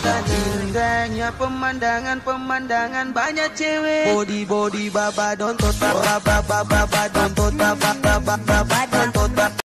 Indahnya pemandangan banyak cewek. Body baba don't total baba